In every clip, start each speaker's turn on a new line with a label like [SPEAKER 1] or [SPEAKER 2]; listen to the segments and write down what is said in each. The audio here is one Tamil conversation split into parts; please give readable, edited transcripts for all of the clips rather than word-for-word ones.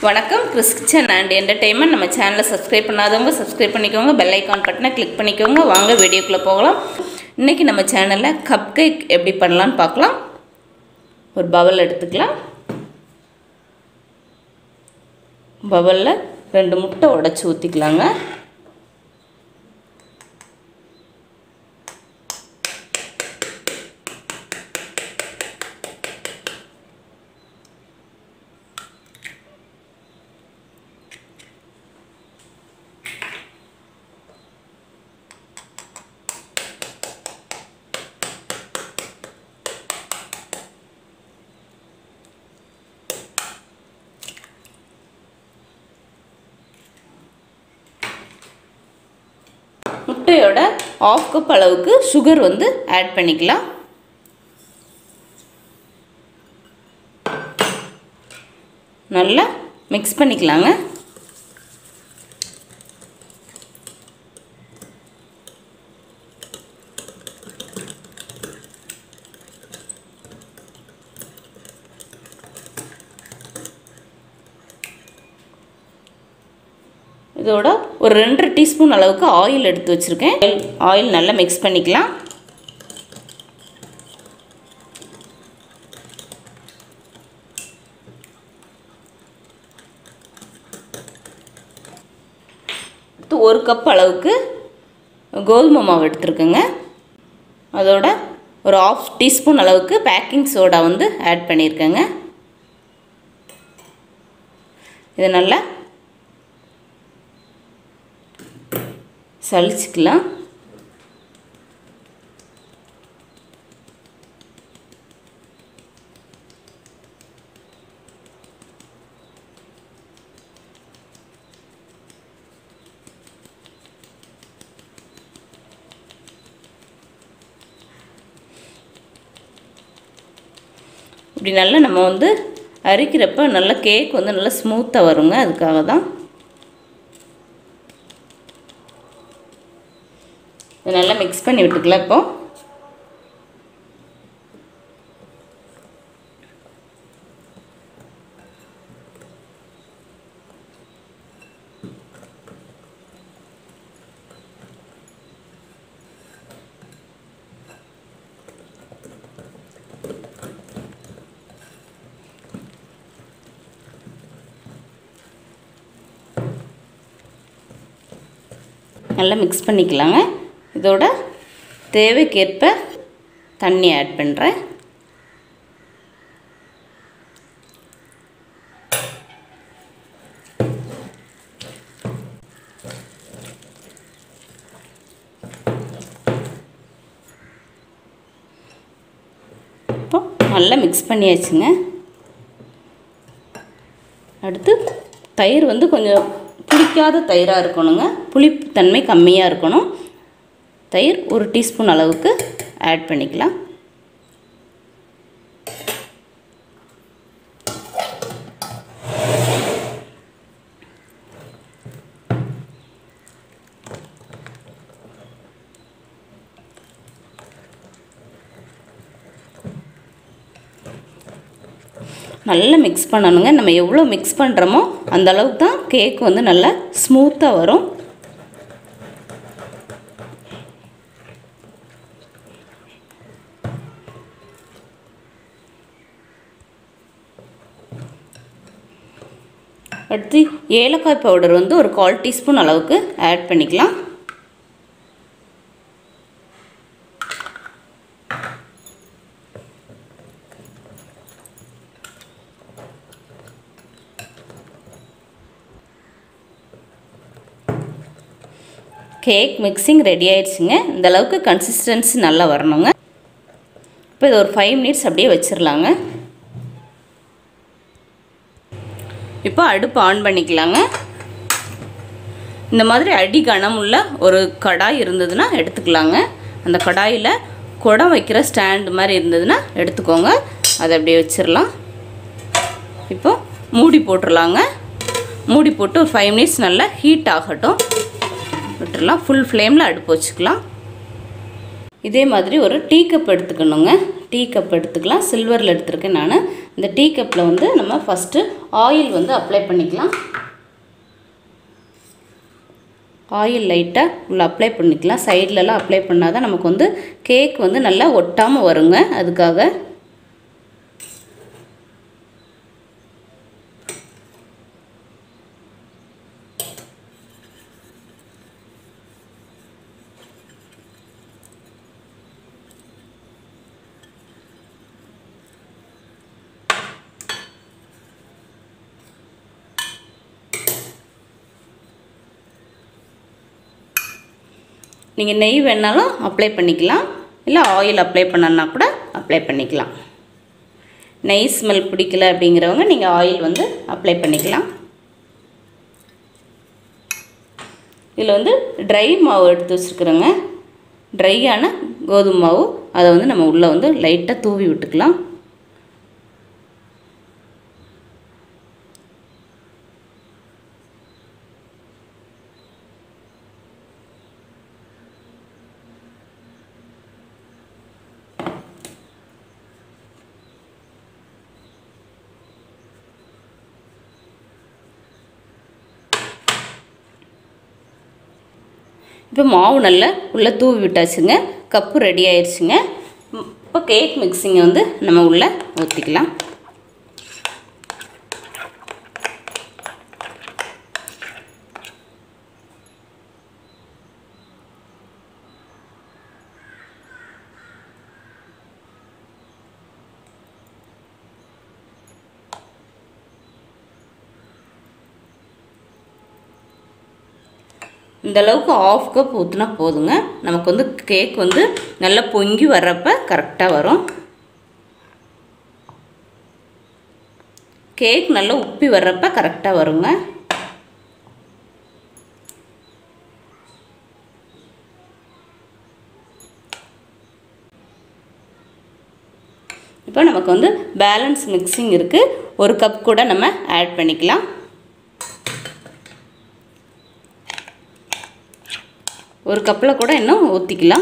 [SPEAKER 1] வணக்கம் கிறிஸ் கிச்சன் அண்ட் என்டர்டெயின்மெண்ட். நம்ம சேனலை சப்ஸ்கிரைப் பண்ணாதவங்க சப்ஸ்கிரைப் பண்ணிக்கோங்க, பெல் ஐக்கான் பட்டனை கிளிக் பண்ணிக்கோங்க. வாங்க வீடியோக்குள்ளே போகலாம். இன்றைக்கி நம்ம சேனலில் கப் கேக் எப்படி பண்ணலான்னு பார்க்கலாம். ஒரு பவுல் எடுத்துக்கலாம். பவுலில் 2 முட்டை உடைச்சி ஊற்றிக்கலாங்க. முட்டையோட 1/2 கப் அளவுக்கு சுகர் ஆட் பண்ணிக்கலாம். நல்லா மிக்ஸ் பண்ணிக்கலாங்க. இதோட ஒரு 2 டீஸ்பூன் அளவுக்கு ஆயில் எடுத்து வச்சுருக்கேன். ஆயில் நல்லா மிக்ஸ் பண்ணிக்கலாம். அடுத்து 1 கப் அளவுக்கு கோதுமை மாவு எடுத்துருக்கேங்க. அதோட ஒரு 1/2 டீஸ்பூன் அளவுக்கு பேக்கிங் சோடா ஆட் பண்ணியிருக்கேங்க. இது நல்லா சலிச்சுக்கலாம். இப்படி நல்லா நம்ம அரிக்கிறப்ப நல்லா கேக் நல்லா ஸ்மூத்தாக வருங்க. அதுக்காக தான் நல்லா மிக்ஸ் பண்ணி விட்டுக்கலாம். இப்போ நல்லா மிக்ஸ் பண்ணிக்கலாங்க. இதோட தேவைக்கேற்ப தண்ணி ஆட் பண்ணுறேன். இப்போ நல்லா மிக்ஸ் பண்ணியாச்சுங்க. அடுத்து தயிர் கொஞ்சம் புளிக்காத தயிராக இருக்கணுங்க. புளிப்புத்தன்மை கம்மியாக இருக்கணும். தயிர் 1 டீஸ்பூன் அளவுக்கு ஆட் பண்ணிக்கலாம். நல்லா மிக்ஸ் பண்ணணுங்க. நம்ம எவ்வளோ மிக்ஸ் பண்ணுறோமோ அந்த அளவுக்கு தான் கேக் நல்லா ஸ்மூத்தாக வரும். அடுத்து ஏலக்காய் பவுடர் ஒரு 1/4 டீஸ்பூன் அளவுக்கு ஆட் பண்ணிக்கலாம். கேக் மிக்சிங் ரெடி ஆயிடுச்சுங்க. இந்த அளவுக்கு கன்சிஸ்டன்சி நல்லா வரணுங்க. இப்போ இது ஒரு 5 மினிட்ஸ் அப்படியே வச்சிடலாங்க. இப்போ அடுப்பு ஆன் பண்ணிக்கலாங்க. இந்த மாதிரி அடி கனமுள்ள ஒரு கடாய் இருந்ததுன்னா எடுத்துக்கலாங்க. அந்த கடாயில் குடம் வைக்கிற ஸ்டாண்டு மாதிரி இருந்ததுன்னா எடுத்துக்கோங்க. அதை அப்படியே வச்சிடலாம். இப்போ மூடி போட்டுடலாங்க. மூடி போட்டு ஒரு 5 மினிட்ஸ் நல்லா ஹீட் ஆகட்டும் விட்டுடலாம். ஃபுல் ஃப்ளேமில் அடுப்பு வச்சுக்கலாம். இதே மாதிரி ஒரு டீ கப் எடுத்துக்கணுங்க. டீ கப் எடுத்துக்கலாம். சில்வரில் எடுத்துருக்கேன் நான். இந்த டீ கப்பில் வந்து நம்ம ஃபஸ்ட்டு ஆயில் வந்து அப்ளை பண்ணிக்கலாம். ஆயில் லைட்டாக உள்ள அப்ளை பண்ணிக்கலாம். சைட்லலாம் அப்ளை பண்ணால் தான் நமக்கு வந்து கேக் வந்து நல்லா ஒட்டாமல் வருங்க. அதுக்காக நீங்கள் நெய் வேணாலும் அப்ளை பண்ணிக்கலாம், இல்லை ஆயில் அப்ளை பண்ணனா கூட அப்ளை பண்ணிக்கலாம். நெய் ஸ்மெல் பிடிக்கல அப்படிங்கிறவங்க நீங்கள் ஆயில் வந்து அப்ளை பண்ணிக்கலாம். இதில் வந்து ட்ரை மாவு எடுத்து வச்சுருக்குறோங்க. ட்ரையான கோதுமை மாவு, அதை வந்து நம்ம உள்ளே வந்து லைட்டாக தூவி விட்டுக்கலாம். இப்போ மாவு நல்லா உள்ளே தூவி விட்டாச்சுங்க. கப்பு ரெடி ஆயிடுச்சுங்க. இப்போ கேக் மிக்ஸிங்கை வந்து நம்ம உள்ளே ஊற்றிக்கலாம். இந்த அளவுக்கு ஆஃப் கப் ஊற்றினா போதுங்க. நமக்கு வந்து கேக் வந்து நல்லா பொங்கி வர்றப்ப கரெக்டாக வரும். கேக் நல்லா உப்பி வர்றப்ப கரெக்டாக வருங்க. இப்போ நமக்கு வந்து பேலன்ஸ் மிக்சிங் இருக்குது. ஒரு கப் கூட நம்ம ஆட் பண்ணிக்கலாம். ஒரு கப்பில் கூட இன்னும் ஊற்றிக்கலாம்.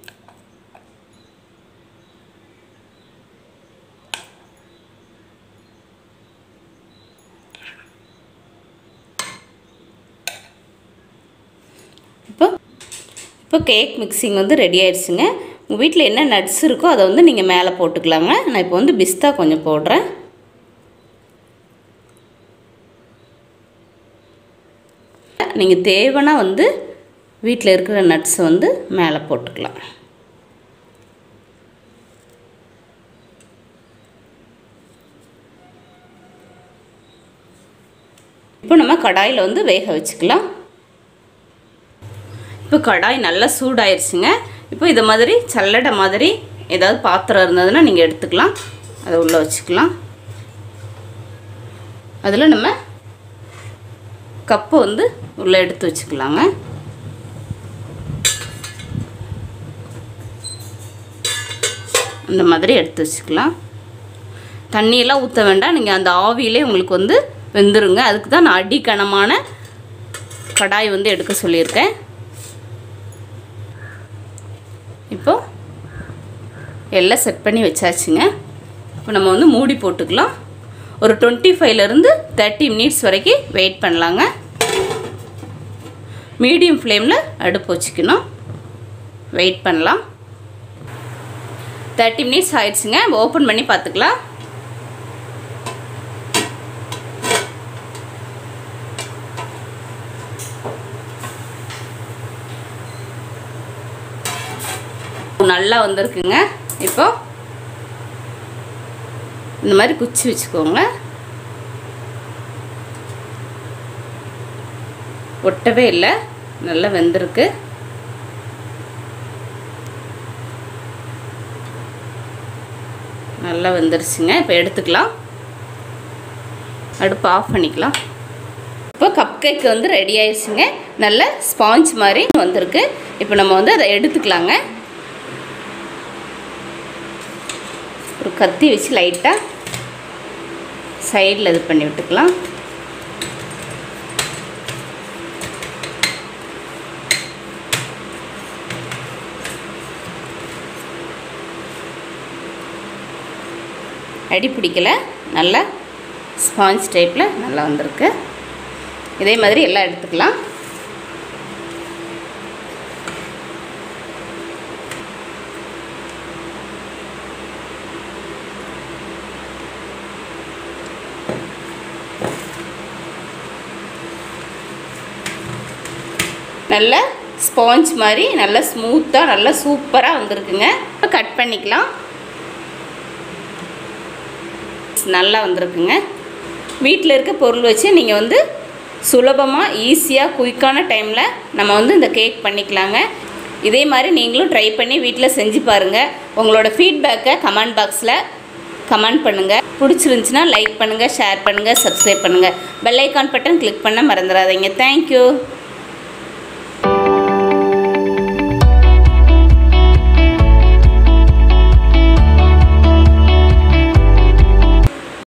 [SPEAKER 1] இப்போ கேக் மிக்சிங் வந்து ரெடி ஆயிடுச்சுங்க. உங்கள் வீட்டில் என்ன நட்ஸ் இருக்கோ அதை வந்து நீங்கள் மேலே போட்டுக்கலாங்க. நான் இப்போ வந்து பிஸ்தா கொஞ்சம் போடுறேன். நீங்கள் தேவைன்னா வந்து வீட்டில் இருக்கிற நட்ஸை வந்து மேலே போட்டுக்கலாம். இப்போ நம்ம கடாயில் வந்து வேக வச்சுக்கலாம். இப்போ கடாய் நல்லா சூடாயிருச்சுங்க. இப்போ இது மாதிரி சல்லடை மாதிரி ஏதாவது பாத்திரம் இருந்ததுன்னா நீங்கள் எடுத்துக்கலாம். அதை உள்ளே வச்சுக்கலாம். அதில் நம்ம கப்பை வந்து உள்ளே எடுத்து வச்சுக்கலாங்க. இந்த மாதிரி எடுத்து வச்சுக்கலாம். தண்ணியெல்லாம் ஊற்ற வேண்டாம். நீங்கள் அந்த ஆவியிலே உங்களுக்கு வந்து வெந்துருங்க. அதுக்கு தான் நான் அடிக்கனமான கடாய் வந்து எடுக்க சொல்லியிருக்கேன். இப்போ எல்லாம் செட் பண்ணி வச்சாச்சுங்க. இப்போ நம்ம வந்து மூடி போட்டுக்கலாம். ஒரு 25லேருந்து 30 மினிட்ஸ் வரைக்கும் வெயிட் பண்ணலாங்க. மீடியம் ஃப்ளேமில் அடுப்பு வச்சுக்கணும். வெயிட் பண்ணலாம். 30 மினிட்ஸ் ஆயிடுச்சுங்க. ஓப்பன் பண்ணி பார்த்துக்கலாம். நல்லா வந்திருக்குங்க. இப்போ இந்த மாதிரி குச்சி வச்சுக்கோங்க. ஒட்டவே இல்லை, நல்லா வெந்திருக்கு. நல்லா வெந்துருச்சுங்க. இப்போ எடுத்துக்கலாம். அடுப்பு ஆஃப் பண்ணிக்கலாம். இப்போ கப் கேக் வந்து ரெடி ஆயிடுச்சுங்க. நல்ல ஸ்பாஞ்ச் மாதிரி வந்திருக்கு. இப்போ நம்ம வந்து அதை எடுத்துக்கலாங்க. ஒரு கத்தி வச்சு லைட்டாக சைடில் இது பண்ணி விட்டுக்கலாம். அடி பிடிக்கல, நல்லா ஸ்பாஞ்ச் டைப்பில் நல்லா வந்திருக்கு. இதே மாதிரி எல்லாம் எடுத்துக்கலாம். நல்ல ஸ்பாஞ்ச் மாதிரி நல்லா ஸ்மூத்தாக நல்லா சூப்பராக வந்திருக்குங்க. இப்போ கட் பண்ணிக்கலாம். நல்லா வந்திருக்குங்க. வீட்டில் இருக்க பொருள் வச்சு நீங்கள் வந்து சுலபமாக ஈஸியாக குயிக்கான டைமில் நம்ம வந்து இந்த கேக் பண்ணிக்கலாங்க. இதே மாதிரி நீங்களும் ட்ரை பண்ணி வீட்டில் செஞ்சு பாருங்கள். உங்களோட ஃபீட்பேக்கை கமெண்ட் பாக்ஸில் கமெண்ட் பண்ணுங்கள். பிடிச்சிருந்துச்சின்னா லைக் பண்ணுங்கள், ஷேர் பண்ணுங்கள், சப்ஸ்கிரைப் பண்ணுங்கள். பெல் ஐக்கான் பட்டன் கிளிக் பண்ண மறந்துடாதீங்க. தேங்க்யூ.